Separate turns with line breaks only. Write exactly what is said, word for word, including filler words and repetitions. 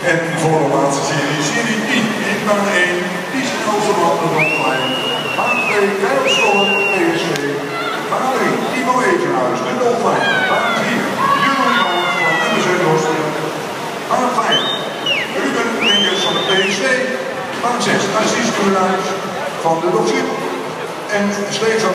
En voor de laatste serie, serie tien, in baan één, die snelste man de rondlijn. Baan twee, Keilstorm, P S V. Baan drie, Timo Evenhuis, de rondlijn. Baan vier, Jeroen Maas van M S V Roosteren. Baan vijf, Ruben Linkers van de P S V. Baan zes, Aziz Kuurhuis van de Doxip. En Stefan